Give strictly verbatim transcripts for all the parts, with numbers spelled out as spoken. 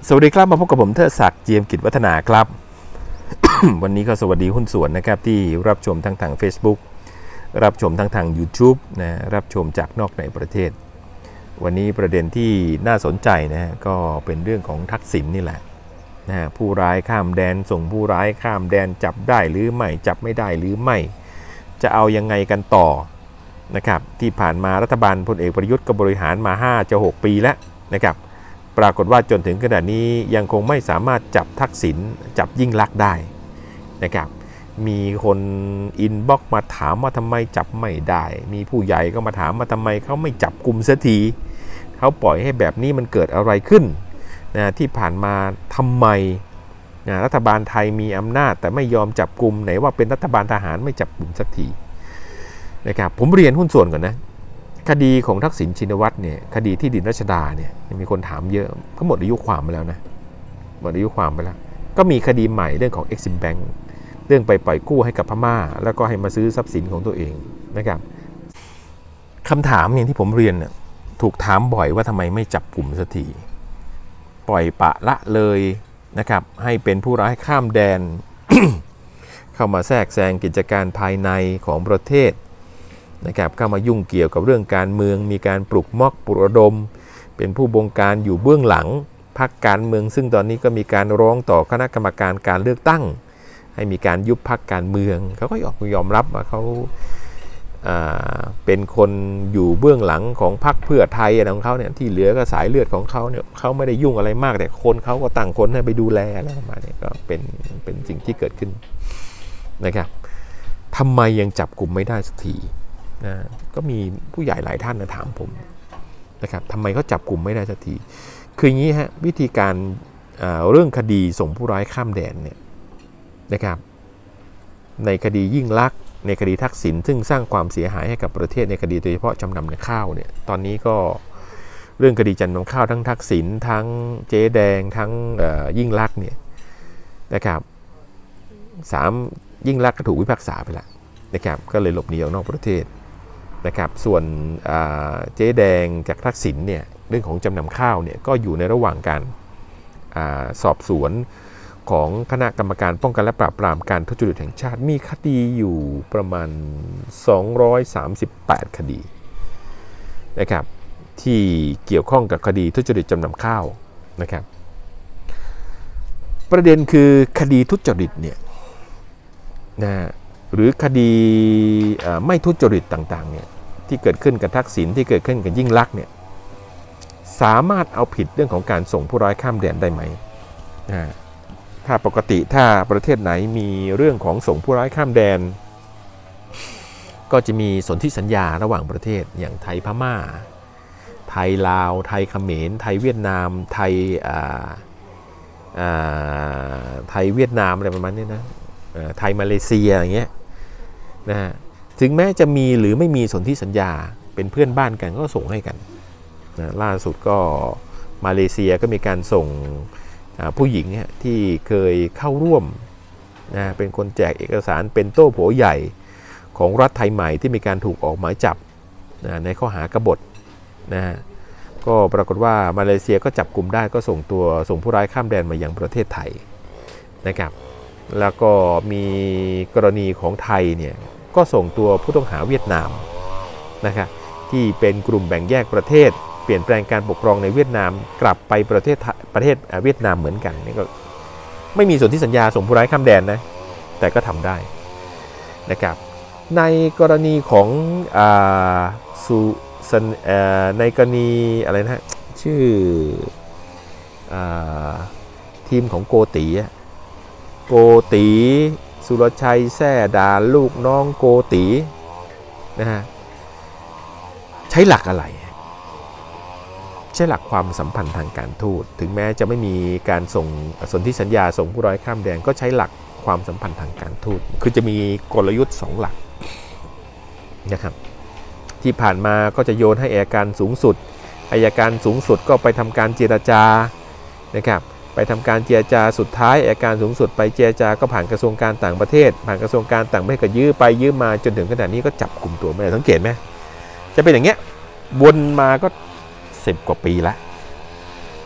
สวัสดีครับมาพบกับผมเทิดศักดิ์เจียมกิจวัฒนาครับ วันนี้ก็สวัสดีหุ้นส่วนนะครับที่รับชมทั้งทาง Facebook รับชมทั้งทาง YouTube นะรับชมจากนอกในประเทศวันนี้ประเด็นที่น่าสนใจนะก็เป็นเรื่องของทักษิณ นี่แหละนะผู้ร้ายข้ามแดนส่งผู้ร้ายข้ามแดนจับได้หรือไม่จับไม่ได้หรือไม่จะเอายังไงกันต่อนะครับที่ผ่านมารัฐบาลพลเอกประยุทธ์ก็บริหารมาห้าจะหกปีแล้วนะครับปรากฏว่าจนถึงขณะนี้ยังคงไม่สามารถจับทักษิณจับยิ่งลักษณ์ได้นะครับมีคนอินบ็อกซ์มาถามว่าทำไมจับไม่ได้มีผู้ใหญ่ก็มาถามว่าทำไมเขาไม่จับกลุ่มเสียทีเขาปล่อยให้แบบนี้มันเกิดอะไรขึ้นนะที่ผ่านมาทำไมนะรัฐบาลไทยมีอำนาจแต่ไม่ยอมจับกลุ่มไหนว่าเป็นรัฐบาลทหารไม่จับกลุ่มสักทีนะครับผมเรียนหุ้นส่วนก่อนนะคดีของทักษิณชินวัตรเนี่ยคดีที่ดินรัชดาเนี่ยมีคนถามเยอะก็หมดอายุความไปแล้วนะหมดอายุความไปแล้วก็มีคดีใหม่เรื่องของ Exim Bank เรื่องไปปล่อยกู้ให้กับพม่าแล้วก็ให้มาซื้อทรัพย์สินของตัวเองนะครับคำถามอย่างที่ผมเรียนเนี่ยถูกถามบ่อยว่าทำไมไม่จับกลุ่มสักทีปล่อยปะละเลยนะครับให้เป็นผู้ร้ายข้ามแดน เข้ามาแทรกแซงกิจการภายในของประเทศนะครับเข้ามายุ่งเกี่ยวกับเรื่องการเมืองมีการปลุกม็อกปลุกระดมเป็นผู้บงการอยู่เบื้องหลังพรรคการเมืองซึ่งตอนนี้ก็มีการร้องต่อคณะกรรมการการเลือกตั้งให้มีการยุบพรรคการเมืองเขาก็ยอมรับว่าเขาเป็นคนอยู่เบื้องหลังของพรรคเพื่อไทยของเขาเนี่ยที่เหลือก็สายเลือดของเขาเนี่ยเขาไม่ได้ยุ่งอะไรมากแต่คนเขาก็ตั้งคนให้ไปดูแลอะไรประมาณนี้ก็เป็นเป็นสิ่งที่เกิดขึ้นนะครับทำไมยังจับกลุ่มไม่ได้สักทีนะก็มีผู้ใหญ่หลายท่านนะถามผมนะครับทำไมเขาจับกลุ่มไม่ได้สักทีคืออย่างนี้ฮะวิธีการเรื่องคดีส่งผู้ร้ายข้ามแดนเนี่ยนะครับในคดียิ่งลักษณ์ในคดีทักษิณซึ่งสร้างความเสียหายให้กับประเทศในคดีโดยเฉพาะจำนำในข้าวเนี่ยตอนนี้ก็เรื่องคดีจำนำข้าวทั้งทักษิณทั้งเจ๊แดงทั้งยิ่งลักษณ์เนี่ยนะครับสามยิ่งลักษณ์ก็ถูกพิพากษาไปแล้วนะครับก็เลยหลบหนีออกนอกประเทศนะครับส่วนเจ๊แดงจากทักษิณเนี่ยเรื่องของจำนำข้าวเนี่ยก็อยู่ในระหว่างการสอบสวนของคณะกรรมการป้องกันและปราบปรามการทุจริตแห่งชาติมีคดีอยู่ประมาณสองร้อยสามสิบแปดคดีนะครับที่เกี่ยวข้องกับคดีทุจริตจำนำข้าวนะครับประเด็นคือคดีทุจริตเนี่ยนะหรือคดีไม่ทุจริตต่างๆเนี่ยที่เกิดขึ้นกับทักษิณที่เกิดขึ้นกับยิ่งลักษณ์เนี่ยสามารถเอาผิดเรื่องของการส่งผู้ร้ายข้ามแดนได้ไหมนะถ้าปกติถ้าประเทศไหนมีเรื่องของส่งผู้ร้ายข้ามแดนก็จะมีสนธิสัญญาระหว่างประเทศอย่างไทยพม่าไทยลาวไทยเขมรไทยเวียดนามไทยไทยเวียดนามอะไรประมาณนี้นะไทยมาเลเซียอย่างเงี้ยนะฮะถึงแม้จะมีหรือไม่มีสนธิสัญญาเป็นเพื่อนบ้านกันก็ส่งให้กันนะล่าสุดก็มาเลเซียก็มีการส่งผู้หญิงที่เคยเข้าร่วมนะเป็นคนแจกเอกสารเป็นโต้โผใหญ่ของรัฐไทยใหม่ที่มีการถูกออกหมายจับนะในข้อหากบฏนะก็ปรากฏว่ามาเลเซียก็จับกลุ่มได้ก็ส่งตัวส่งผู้ร้ายข้ามแดนมายังประเทศไทยนะครับแล้วก็มีกรณีของไทยเนี่ยก็ส่งตัวผู้ต้องหาเวียดนามนะครับที่เป็นกลุ่มแบ่งแยกประเทศเปลี่ยนแปลงการปกครองในเวียดนามกลับไปประเทศประเทศเวียดนามเหมือนกันนี่ก็ไม่มีสนธิสัญญาส่งผู้ร้ายข้ามแดนนะแต่ก็ทำได้นะครับในกรณีของอ่าสุในกรณีอะไรนะชื่ออาทีมของโกตีโกตีสุรชัยแท่ดาลูกน้องโกตีนะฮะใช้หลักอะไรใช้หลักความสัมพันธ์ทางการทูตถึงแม้จะไม่มีการส่งสนธิสัญญาส่งผู้ร้ายข้ามแดนก็ใช้หลักความสัมพันธ์ทางการทูตคือจะมีกลยุทธ์สองหลักนะครับที่ผ่านมาก็จะโยนให้อัยการสูงสุดอัยการสูงสุดก็ไปทำการเจรจานะครับไปทำการเจรจาสุดท้ายอัยการสูงสุดไปเจรจาก็ผ่านกระทรวงการต่างประเทศผ่านกระทรวงการต่างประเทศก็ยื้อไปยื้อมาจนถึงขนาดนี้ก็จับกลุ่มตัวไม่ได้สังเกตไหมจะเป็นอย่างเงี้ยวนมาก็สิบกว่าปีแล้ว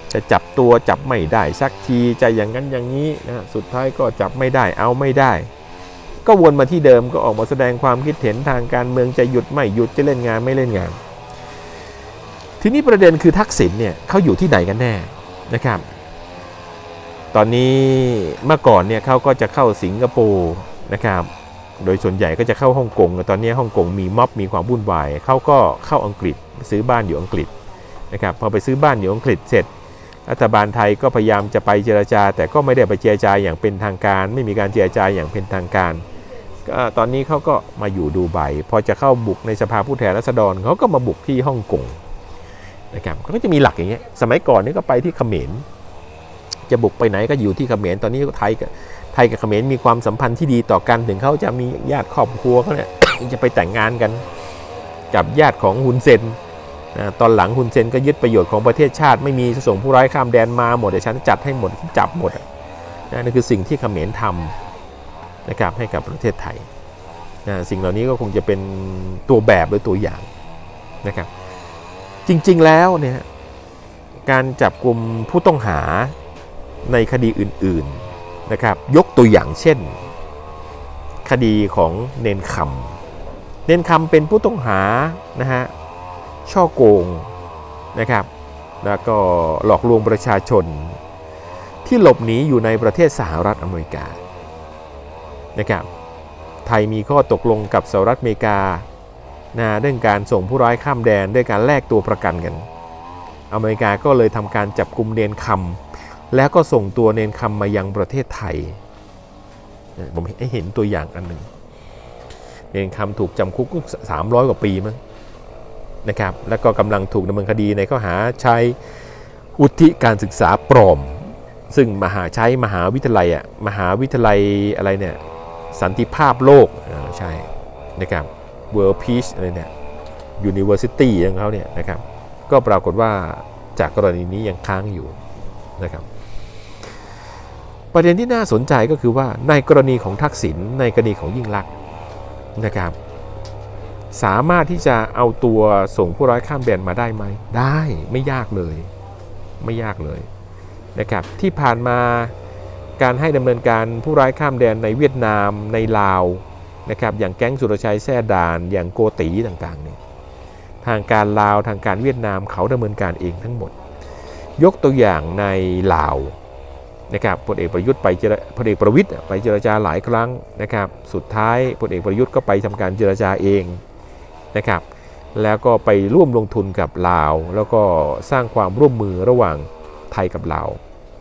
จะจับตัวจับไม่ได้สักทีจะอย่างนั้นอย่างนี้นะสุดท้ายก็จับไม่ได้เอาไม่ได้ก็วนมาที่เดิมก็ออกมาแสดงความคิดเห็นทางการเมืองจะหยุดไม่หยุดจะเล่นงานไม่เล่นงานทีนี้ประเด็นคือทักษิณเนี่ยเขาอยู่ที่ไหนกันแน่นะครับตอนนี้เมื่อก่อนเนี่ยเขาก็จะเข้าสิงคโปร์นะครับโดยส่วนใหญ่ก็จะเข้าฮ่องกงตอนนี้ฮ่องกงมีม็อบมีความวุ่นวายเขาก็เข้าอังกฤษซื้อบ้านอยู่อังกฤษนะครับพอไปซื้อบ้านอยู่อังกฤษเสร็จรัฐบาลไทยก็พยายามจะไปเจรจาแต่ก็ไม่ได้ไปเจรจาอย่างเป็นทางการไม่มีการเจรจาอย่างเป็นทางการตอนนี้เขาก็มาอยู่ดูไบพอจะเข้าบุกในสภาผู้แทนราษฎรเขาก็มาบุกที่ฮ่องกงนะครับก็จะมีหลักอย่างเงี้ยสมัยก่อนนี่ก็ไปที่เขมรจะบุกไปไหนก็อยู่ที่เขมรตอนนี้ไทยกับไทยกับเขมรมีความสัมพันธ์ที่ดีต่อกันถึงเขาจะมีญาติครอบครัวเขาเนี่ย จะไปแต่งงานกันกับญาติของฮุนเซนนะตอนหลังฮุนเซนก็ยึดประโยชน์ของประเทศชาติไม่มีส่งผู้ร้ายข้ามแดนมาหมดแต่ฉันจัดให้หมดจับหมดนะนั่นคือสิ่งที่เขมรทำนะครับให้กับประเทศไทยนะสิ่งเหล่านี้ก็คงจะเป็นตัวแบบหรือตัวอย่างนะครับจริงๆแล้วเนี่ยการจับกลุ่มผู้ต้องหาในคดีอื่นๆนะครับยกตัวอย่างเช่นคดีของเนนคำเนนคำเป็นผู้ต้องหานะฮะช่อโกงนะครับแล้วก็หลอกลวงประชาชนที่หลบหนีอยู่ในประเทศสหรัฐอเมริกานะครับไทยมีข้อตกลงกับสหรัฐอเมริกานะเรื่องการส่งผู้ร้ายข้ามแดนด้วยการแลกตัวประกันกันอเมริกาก็เลยทำการจับกุมเนนคำแล้วก็ส่งตัวเนนคำมายังประเทศไทยผมให้เห็นตัวอย่างอันหนึ่งเนนคำถูกจำคุกสามร้อยกว่าปีมั้งนะครับแล้วก็กำลังถูกดำเนินคดีในข้อหาใช้วุฒิการศึกษาปลอมซึ่งมหาใช้มหาวิทยาลัยอ่ะมหาวิทยาลัยอะไรเนี่ยสันติภาพโลกใช่นะครับ World Peace อะไรเนี่ย University ของเขาเนี่ยนะครับก็ปรากฏว่าจากกรณีนี้ยังค้างอยู่นะครับประเด็นที่น่าสนใจก็คือว่าในกรณีของทักษิณในกรณีของยิ่งลักษณ์นะครับสามารถที่จะเอาตัวส่งผู้ร้ายข้ามแดนมาได้ไหมได้ไม่ยากเลยไม่ยากเลยนะครับที่ผ่านมาการให้ดำเนินการผู้ร้ายข้ามแดนในเวียดนามในลาวนะครับอย่างแก๊งสุรชัยแซ่ด่านอย่างโกตีต่างๆเนี่ยทางการลาวทางการเวียดนามเขาดำเนินการเองทั้งหมดยกตัวอย่างในลาวนะครับพลเอกประยุทธ์ไปพลเอกประวิตรไปเจรจาหลายครั้งนะครับสุดท้ายพลเอกประยุทธ์ก็ไปทำการเจรจาเองนะครับแล้วก็ไปร่วมลงทุนกับลาวแล้วก็สร้างความร่วมมือระหว่างไทยกับลาว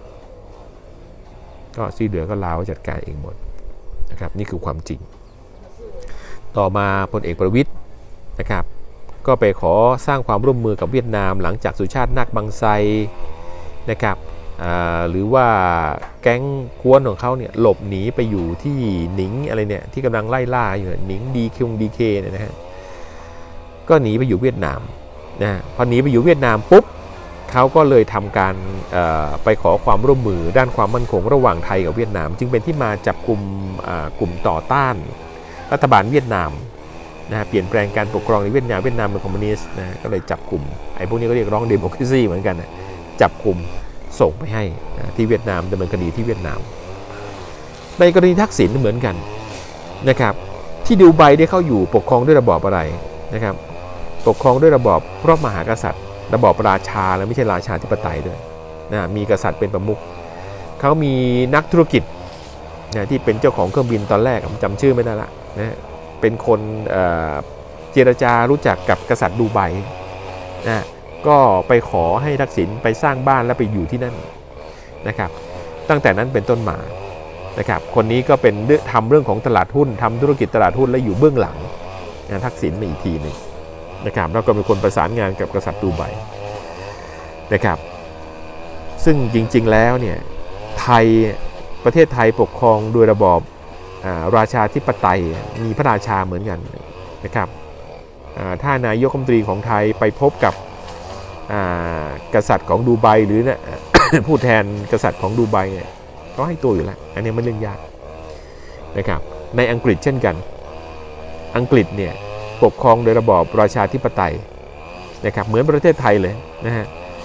ก็ที่เหลือก็ลาวจัดการเองหมดนะครับนี่คือความจริงต่อมาพลเอกประวิตรนะครับก็ไปขอสร้างความร่วมมือกับเวียดนามหลังจากสุชาตินาคบังไซนะครับหรือว่าแก๊งกวนของเขาเนี่ยหลบหนีไปอยู่ที่หนิงอะไรเนี่ยที่กำลังไล่ล่าอยู่หนิงดีคิงดีเคเนี่ยนะฮะก็หนีไปอยู่เวียดนามนะพอหนีไปอยู่เวียดนามปุ๊บเขาก็เลยทำการไปขอความร่วมมือด้านความมั่นคงระหว่างไทยกับเวียดนามจึงเป็นที่มาจับกลุ่มกลุ่มต่อต้านรัฐบาลเวียดนามนะเปลี่ยนแปลงการปกครองในเวียดนามเวียดนามเป็นคอมมิวนิสต์นะก็เลยจับกลุ่มไอ้พวกนี้ก็เรียกร้องเดโมแครซีเหมือนกันนะจับกลุ่มส่งไปให้นะที่เวียดนามดำเนินคดีที่เวียดนามในกรณีทักษิณเหมือนกันนะครับที่ดูไบได้เข้าอยู่ปกครองด้วยระบอบอะไรนะครับปกครองด้วยระบอบพระมหากษัตริย์ระบอบราชาและไม่ใช่ราชาธิปไตยด้วยนะมีกษัตริย์เป็นประมุขเขามีนักธุรกิจนะที่เป็นเจ้าของเครื่องบินตอนแรกผมจำชื่อไม่ได้ละนะเป็นคนเอ่อเจรจารู้จักกับกษัตริย์ดูไบนะก็ไปขอให้ทักษิณไปสร้างบ้านแล้วไปอยู่ที่นั่นนะครับตั้งแต่นั้นเป็นต้นมานะครับคนนี้ก็เป็นทำเรื่องของตลาดหุ้นทำธุรกิจตลาดหุ้นและอยู่เบื้องหลังนะทักษิณมาอีกทีหนึ่งนะครับแล้วก็เป็นคนประสานงานกับกษัตริย์ดูไบนะครับซึ่งจริงๆแล้วเนี่ยไทยประเทศไทยปกครองโดยระบอบราชาธิปไตยมีพระราชาเหมือนกันนะครับถ้านายกรัฐมนตรีของไทยไปพบกับกษัตริย์ของดูไบหรือ ผู้แทนกษัตริย์ของดูไบเนี่ยก็ให้ตัวอยู่แล้วอันนี้ไม่เรื่องยากนะครับในอังกฤษเช่นกันอังกฤษเนี่ยปกครองโดยระบอบราชาธิปไตยนะครับเหมือนประเทศไทยเลยนะฮะ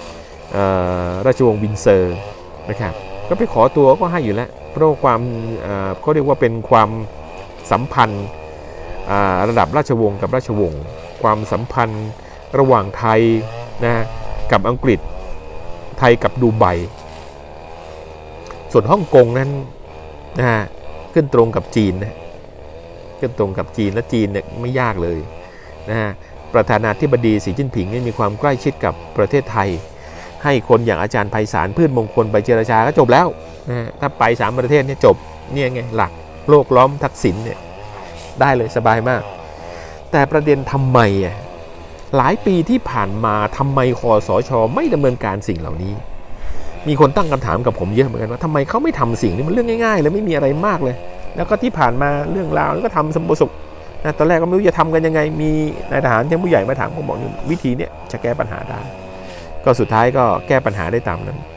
ราชวงศ์วินเซอร์นะครับก็ไปขอตัวก็ให้อยู่แล้วเพราะความเขาเรียกว่าเป็นความสัมพันธ์ระดับราชวงศ์กับราชวงศ์ความสัมพันธ์ระหว่างไทยนะกับอังกฤษไทยกับดูไบส่วนฮ่องกงนั้นนะขึ้นตรงกับจีนนะขึ้นตรงกับจีนและจีนเนี่ยไม่ยากเลยนะฮะประธานาธิบดีสีจิ้นผิงมีความใกล้ชิดกับประเทศไทยให้คนอย่างอาจารย์ไพศาลพืชมงคลไปเจรจาก็จบแล้วนะถ้าไปสามประเทศนี่จบเนี่ยไงหลักโลกล้อมทักษิณเนี่ยได้เลยสบายมากแต่ประเด็นทำไมอ่ะหลายปีที่ผ่านมาทำไมคสช.ไม่ดำเนินการสิ่งเหล่านี้มีคนตั้งคำถามกับผมเยอะเหมือนกันว่าทำไมเขาไม่ทำสิ่งนี้มันเรื่องง่ายๆเลยไม่มีอะไรมากเลยแล้วก็ที่ผ่านมาเรื่องราวก็ทำสมบูรณ์นะตอนแรกก็ไม่รู้จะทำกันยังไงมีนายทหารชั้นผู้ใหญ่มาถามผมบอกวิธีนี้จะแก้ปัญหาได้ก็สุดท้ายก็แก้ปัญหาได้ตามนั้น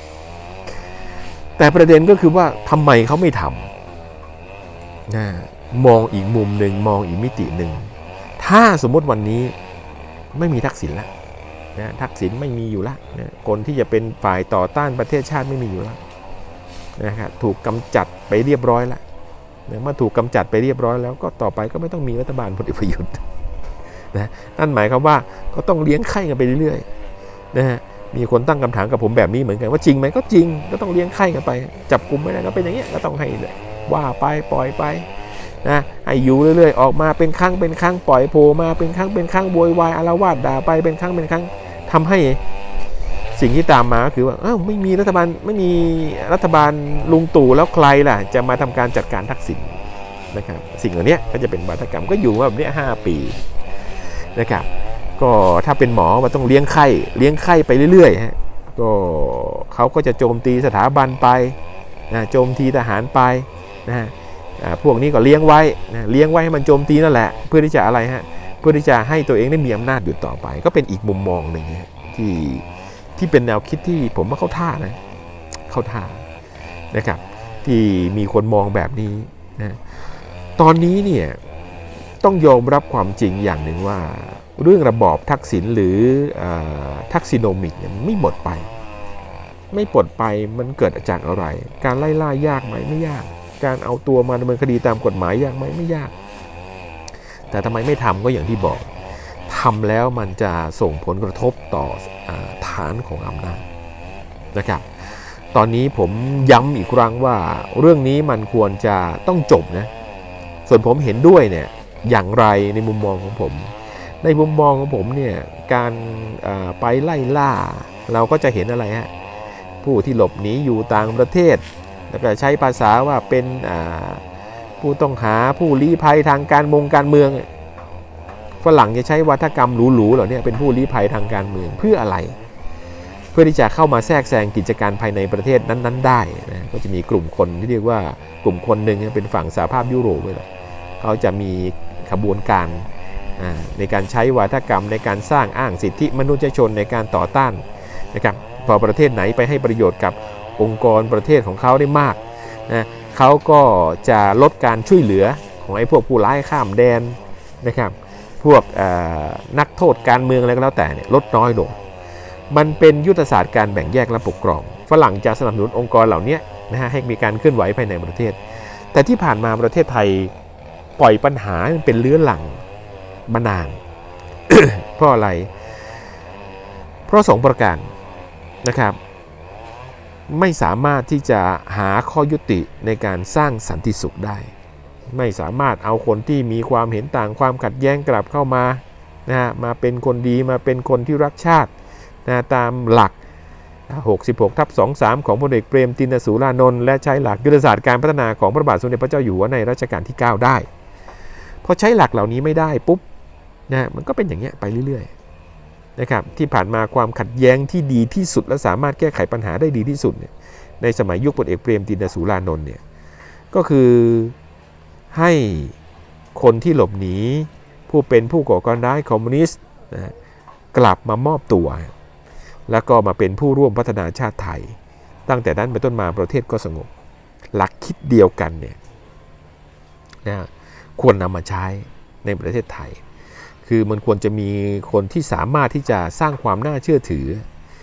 แต่ประเด็นก็คือว่าทำไมเขาไม่ทำนะมองอีกมุมหนึ่งมองอีกมิติหนึ่งถ้าสมมติวันนี้ไม่มีทักษิณแล้วนะทักษิณไม่มีอยู่แล้วนะคนที่จะเป็นฝ่ายต่อต้านประเทศชาติไม่มีอยู่แล้วนะครับถูกกำจัดไปเรียบร้อยแล้วเมื่อถูกกำจัดไปเรียบร้อยแล้วก็ต่อไปก็ไม่ต้องมีรัฐบาลพลเอกประยุทธ์นะนั่นหมายความว่าก็ต้องเลี้ยงไข่กันไปเรื่อยๆนะฮะมีคนตั้งคำถามกับผมแบบนี้เหมือนกันว่าจริงไหมก็จริงก็ต้องเลี้ยงไข่กันไปจับกุมไม่ได้ก็เป็นอย่างเงี้ยก็ต้องให้ว่าไปปล่อยไปนะให้อยู่เรื่อยๆออกมาเป็นครั้งเป็นครั้งปล่อยโผล่มาเป็นครั้งเป็นครั้งโวยวายอาละวาดด่าไปเป็นครั้งเป็นครั้งทำให้สิ่งที่ตามมาก็คือว่าอ้าวไม่มีรัฐบาลไม่มีรัฐบาลลุงตู่แล้วใครล่ะจะมาทำการจัดการทักษิณนะครับสิ่งเหล่านี้ก็จะเป็นวาทกรรมก็อยู่แบบนี้ห้าปีนะครับก็ถ้าเป็นหมอมันต้องเลี้ยงไข้เลี้ยงไข้ไปเรื่อยๆฮะก็เขาก็จะโจมตีสถาบันไปนะโจมตีทหารไปนะพวกนี้ก็เลี้ยงไว้นะเลี้ยงไว้ให้มันโจมตีนั่นแหละเพื่อที่จะอะไรฮะเพื่อที่จะให้ตัวเองได้มีอำนาจอยู่ต่อไปก็เป็นอีกมุมมองหนึ่งที่ที่เป็นแนวคิดที่ผมว่าเข้าท่านะเข้าท่านะครับที่มีคนมองแบบนี้นะตอนนี้เนี่ยต้องยอมรับความจริงอย่างหนึ่งว่าเรื่องระบอบทักษิณหรือทักษิโนมิกเนี่ยไม่หมดไปไม่ปลดไปมันเกิดจากอะไรการไล่ล่ายากไหมไม่ยากการเอาตัวมาดำเนินคดีตามกฎหมายยากไหมไม่ยากแต่ทำไมไม่ทำก็อย่างที่บอกทำแล้วมันจะส่งผลกระทบต่อฐานของอำนาจนะครับตอนนี้ผมย้ำอีกครั้งว่าเรื่องนี้มันควรจะต้องจบนะส่วนผมเห็นด้วยเนี่ยอย่างไรในมุมมองของผมในมุมมองของผมเนี่ยการไปไล่ล่าเราก็จะเห็นอะไรฮะผู้ที่หลบหนีอยู่ต่างประเทศแล้วก็ใช้ภาษาว่าเป็นผู้ต้องหาผู้ลี้ภัยทางการมงการเมืองฝรั่งจะใช้วัฒกรรมหรูๆเหล่านี้เป็นผู้ลี้ภัยทางการเมืองเพื่ออะไรเพื่อที่จะเข้ามาแทรกแซงกิจการภายในประเทศนั้นๆได้นะก็จะมีกลุ่มคนที่เรียกว่ากลุ่มคนหนึ่งเป็นฝั่งสหภาพยุโรปเลยเขาจะมีขบวนการในการใช้วัฒกรรมในการสร้างอ้างสิทธิมนุษยชนในการต่อต้านนะครับพอประเทศไหนไปให้ประโยชน์กับองค์กรประเทศของเขาได้มากนะเขาก็จะลดการช่วยเหลือของไอ้พวกผู้ร้ายข้ามแดนนะครับพวกนักโทษการเมืองอะไรก็แล้วแต่เนี่ยลดน้อยลงมันเป็นยุทธศาสตร์การแบ่งแยกและปกครองฝรั่งจะสนับสนุนองค์กรเหล่านี้นะฮะให้มีการเคลื่อนไหวภายในประเทศแต่ที่ผ่านมาประเทศไทยปล่อยปัญหาเป็นเลื้อหลังมานาน เพราะอะไรเพราะสองประการนะครับไม่สามารถที่จะหาข้อยุติในการสร้างสันติสุขได้ไม่สามารถเอาคนที่มีความเห็นต่างความขัดแย้งกลับเข้ามานะมาเป็นคนดีมาเป็นคนที่รักชาตินะตามหลักหกสิบหกทับสองสามของพลเอกเปรมติณสูรานนท์และใช้หลักยุทธศาสตร์การพัฒนาของพระบาทสมเด็จพระเจ้าอยู่หัวในรัชกาลที่เก้าได้พอใช้หลักเหล่านี้ไม่ได้ปุ๊บนะมันก็เป็นอย่างเงี้ยไปเรื่อยๆนะครับที่ผ่านมาความขัดแย้งที่ดีที่สุดและสามารถแก้ไขปัญหาได้ดีที่สุดเนี่ยในสมัยยุคพลเอกเปรมติณสูรานนท์เนี่ยก็คือให้คนที่หลบหนีผู้เป็นผู้ก่อการร้ายคอมมิวนิสต์นะกลับมามอบตัวแล้วก็มาเป็นผู้ร่วมพัฒนาชาติไทยตั้งแต่นั้นเป็นต้นมาประเทศก็สงบหลักคิดเดียวกันเนี่ยนะควรนำมาใช้ในประเทศไทยคือมันควรจะมีคนที่สามารถที่จะสร้างความน่าเชื่อถือ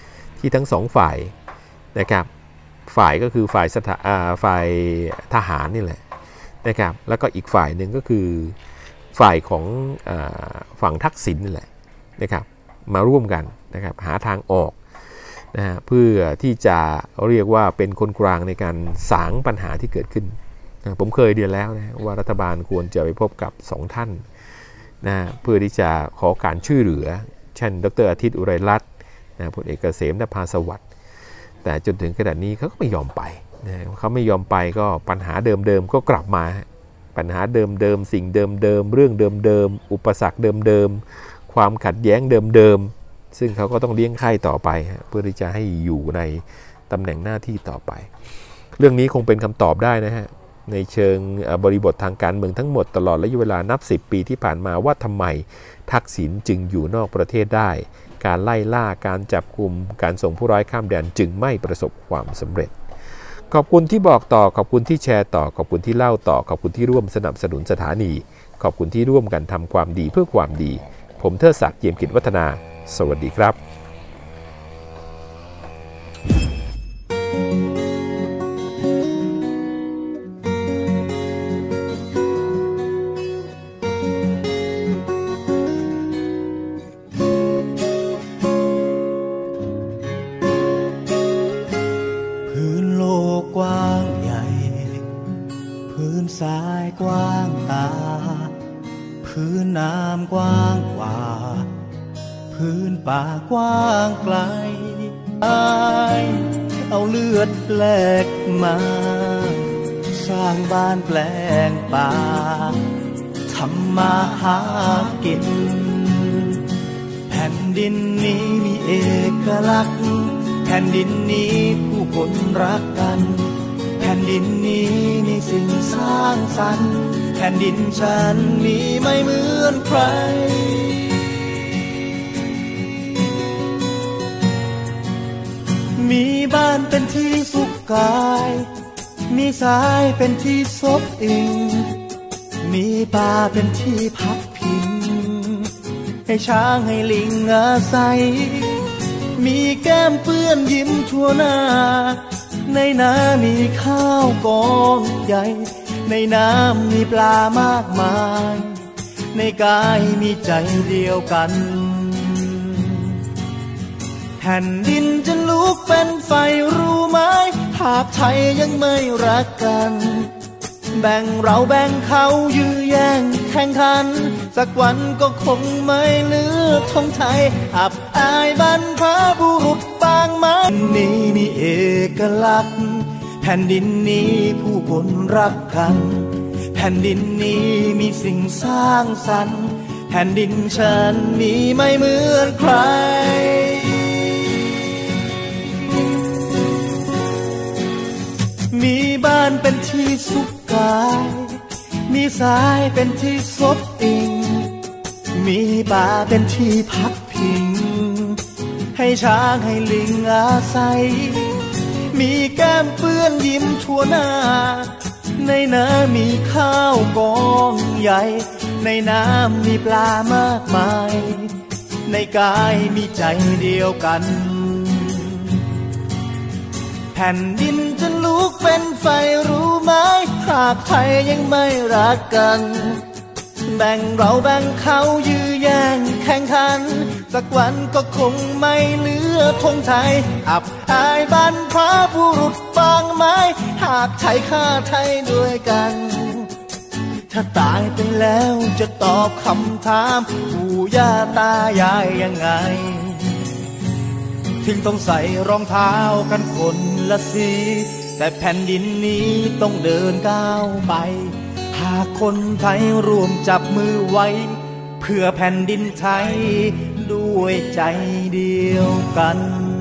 ที่ทั้งสองฝ่ายนะครับฝ่ายก็คือฝ่ายสถาฝ่ายทหารนี่แหละนะครับแล้วก็อีกฝ่ายหนึ่งก็คือฝ่ายของฝั่งทักษิณนี่แหละนะครับมาร่วมกันนะครับหาทางออกนะฮะเพื่อที่จะเรียกว่าเป็นคนกลางในการสางปัญหาที่เกิดขึ้นนะผมเคยเรียนแล้วนะว่ารัฐบาลควรจะไปพบกับสองท่านนะเพื่อที่จะขอการช่วยเหลือเช่นดร.อาทิตย์อุไรรัตน์นะพลเอกเกษมนภาสวัสดิ์แต่จนถึงขนาดนี้เขาก็ไม่ยอมไปนะเขาไม่ยอมไปก็ปัญหาเดิมๆก็กลับมาปัญหาเดิมๆสิ่งเดิมๆเรื่องเดิมๆอุปสรรคเดิมๆความขัดแย้งเดิมๆซึ่งเขาก็ต้องเลี้ยงไข่ต่อไปเพื่อที่จะให้อยู่ในตำแหน่งหน้าที่ต่อไปเรื่องนี้คงเป็นคำตอบได้นะฮะในเชิงบริบททางการเมืองทั้งหมดตลอดระยะเวลานับสิบปีที่ผ่านมาว่าทำไมทักษิณจึงอยู่นอกประเทศได้การไล่ล่าการจับกลุ่มการส่งผู้ร้ายข้ามแดนจึงไม่ประสบความสำเร็จขอบคุณที่บอกต่อขอบคุณที่แชร์ต่อขอบคุณที่เล่าต่อขอบคุณที่ร่วมสนับสนุนสถานีขอบคุณที่ร่วมกันทำความดีเพื่อความดีผมเทิดศักดิ์ เจียมกิจวัฒนาสวัสดีครับพื้นโลกกว้างใหญ่พื้นทรายกว้างตาพื้นน้ำกว้างกว่าพื้นป่ากว้างไกลเอาเลือดแลกมาสร้างบ้านแปลงป่าทำมาหากินแผ่นดินนี้มีเอกลักษณ์แผ่นดินนี้ผู้คนรักกันแผ่นดินนี้มีสิ่งสร้างสรรค์แผ่นดินฉันมีไม่เหมือนใครมีบ้านเป็นที่สุขกายมีทรายเป็นที่ซบอิงมีป่าเป็นที่พักพิงให้ช้างให้ลิงอาศัยมีแก้มเปื้อนยิ้มทั่วหน้าในน้ำมีข้าวกองใหญ่ในน้ำมีปลามากมายในกายมีใจเดียวกันแผ่นดินจะลุกเป็นไฟรู้ไหมหากไทยยังไม่รักกันแบ่งเราแบ่งเขายื้อแย่งแข่งขันสักวันก็คงไม่เหลือธงไทยอับอายบรรพบุรุษบางมันนี้มีเอกลักษณ์แผ่นดินนี้ผู้คนรักกันแผ่นดินนี้มีสิ่งสร้างสรรค์แผ่นดินฉันมีไม่เหมือนใครมีบ้านเป็นที่สุขกายมีทรายเป็นที่ซบอิงมีป่าเป็นที่พักพิงให้ช้างให้ลิงอาศัยมีแก้มเปื้อนยิ้มทั่วหน้าในน้ำมีข้าวกองใหญ่ในน้ำมีปลามากมายในกายมีใจเดียวกันแผ่นดินจะลุกเป็นไฟรู้ไหมหากไทยยังไม่รักกันแบ่งเราแบ่งเขายื้อแย่งแข่งขันสักวันก็คงไม่เหลือธงไทยอับอายบรรพบุรุษบางไม้หากไทยฆ่าไทยด้วยกันถ้าตายไปแล้วจะตอบคำถามปู่ย่าตายายยังไงถึงต้องใส่รองเท้ากันคนละสีแต่แผ่นดินนี้ต้องเดินก้าวไปหากคนไทยรวมจับมือไว้เพื่อแผ่นดินไทยด้วยใจเดียวกัน